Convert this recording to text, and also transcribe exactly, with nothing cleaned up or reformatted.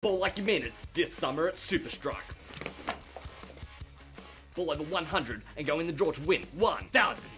Ball like you mean it this summer at SuperStrike. Ball over one hundred and go in the draw to win one thousand